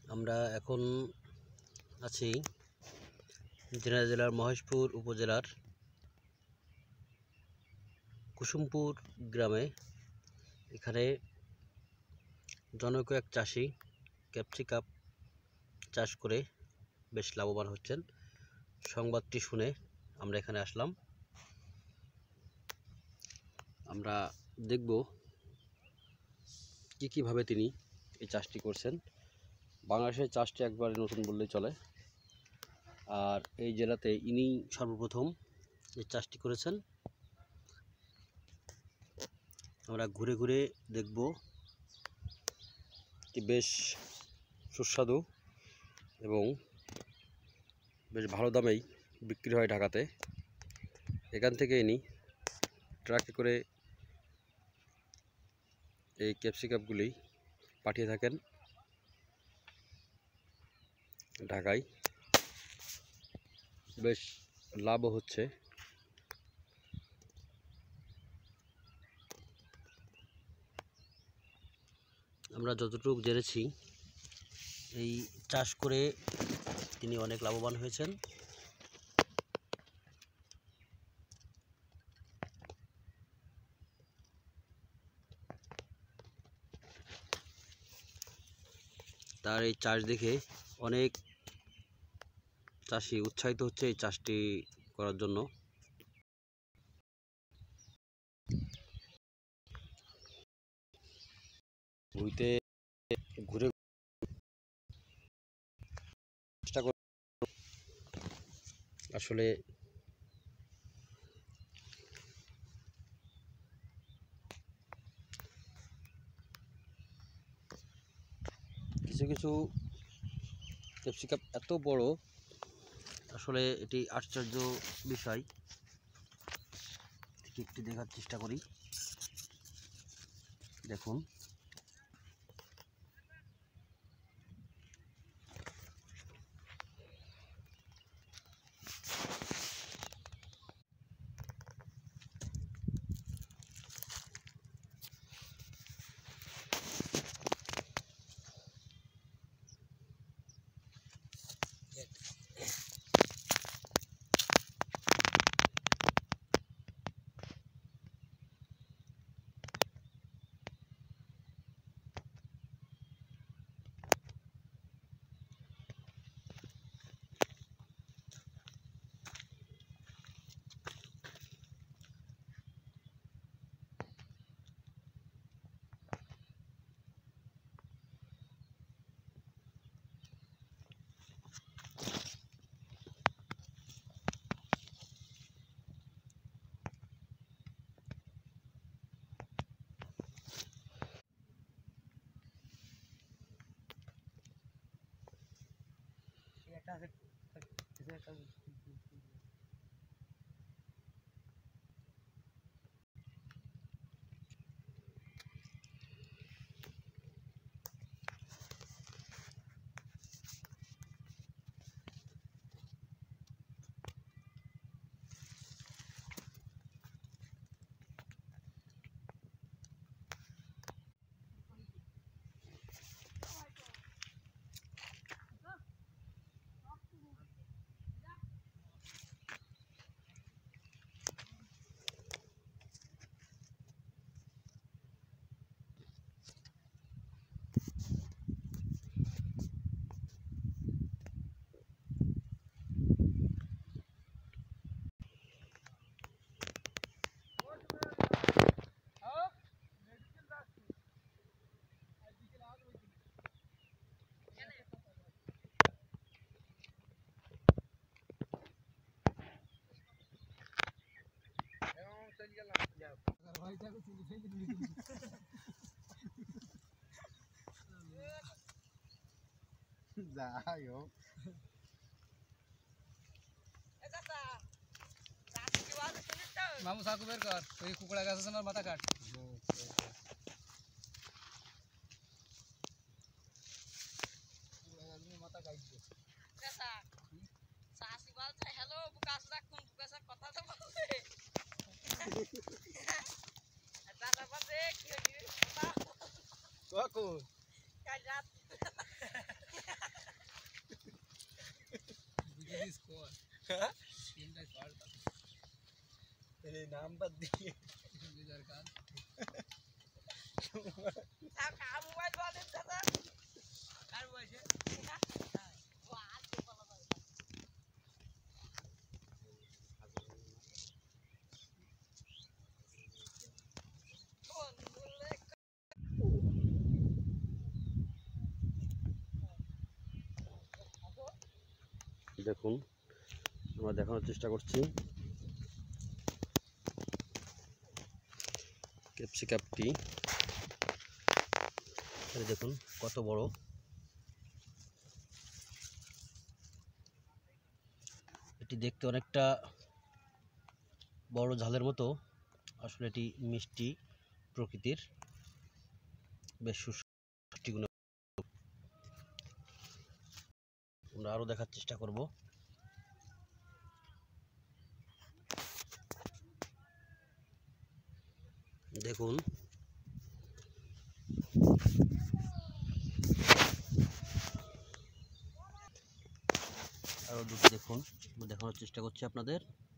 আমরা এখন আছি ঝিনাইদহ জেলার মহেশপুর উপজেলার কুসুমপুর গ্রামে। এখানে জনৈক এক চাষি ক্যাপসিকাম চাষ করে বেশ লাভবান হচ্ছেন। সংবাদটি শুনে আমরা এখানে আসলাম। আমরা দেখব কীভাবে তিনি এই চাষটি করছেন। বাংলাদেশের চাষটি একবারে নতুন বললেই চলে, আর এই জেলাতে ইনি সর্বপ্রথম এই চাষটি করেছেন। আমরা ঘুরে ঘুরে দেখব কি বেশ সুস্বাদু এবং বেশ ভালো দামেই বিক্রি হয় ঢাকাতে। এখান থেকে ইনি ট্রাকে করে এই ক্যাপসিকামগুলি পাঠিয়ে থাকেন ঢাকায়। বেশ লাভও হচ্ছে। আমরা যতটুকু জেনেছি এই চাষ করে তিনি অনেক লাভবান হয়েছেন। তার এই চাষ দেখে অনেক চাষি উৎসাহিত হচ্ছে এই চাষটি করার জন্য। ভুঁইতে ঘুরে চেষ্টা করে আসলে কিছু কিছু ক্যাপসিকাম এত বড়, আসলে এটি আশ্চর্য বিষয়। একটু দেখার চেষ্টা করি। দেখুন, যাই হোক মামু সাকু বের কর, ওই কুকুড়া গাছ আছে না, মাথা কাট। মাথা কাটবে হ্যালো বুকাস রাখুন, বুকাসের কথা তো বলছে দাদা বলছে কি হইছে কখন কাল রাত তিনটাই শর্ট এই নাম্বার দিয়ে লিজার কাজ আর বসে দেখুন আমরা দেখানোর চেষ্টা করছি ক্যাপসিকাপটি। এই দেখুন কত বড়, এটি দেখতে অনেকটা বড় ঝালের মতো, আসলে এটি মিষ্টি প্রকৃতির, বেশ সুষ্টি গুণে। আমরা আরো দেখার চেষ্টা করব। দেখুন আরো দুটো দেখুন, দেখানোর চেষ্টা করছি আপনাদের।